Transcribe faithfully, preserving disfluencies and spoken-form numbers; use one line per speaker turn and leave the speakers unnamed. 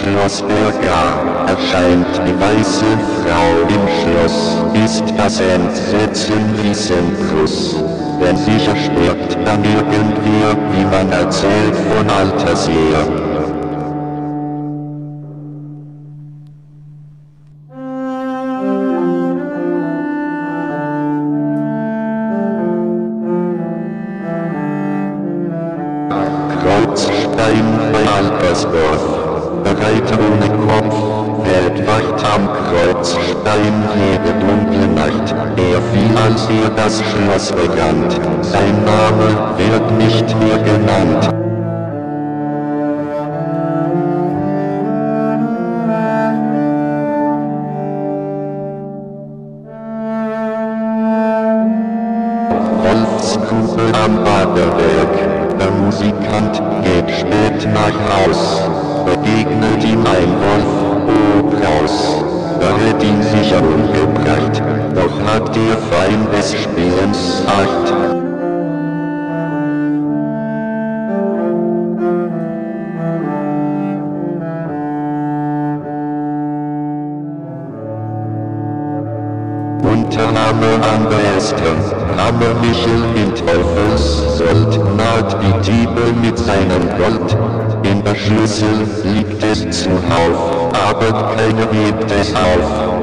Schloss Berga erscheint die weiße Frau im Schloss, ist das Entsetzen riesengroß. Denn sicher stirbt dann irgendwer, wie man erzählt von alters her. Kreuzstein bei Albersdorf. Reiter ohne Kopf, Weltwacht am Kreuzstein jede dunkle Nacht. Er fiel, als er das Schloss begann, sein Name wird nicht mehr genannt. Holzkuppel am Baderberg, der Musikant geht spät nach Haus. Begegnet ihm ein Wolf, obraus, er hätt ihn sicher umgebracht, doch hat der Feind des Spielens Acht. Unternahme an der Esther, Hammer Michel in Teufelssold, naht die Diebe mit seinem Gold. In der Schlüssel liegt es zuhauf, aber keiner hebt es auf.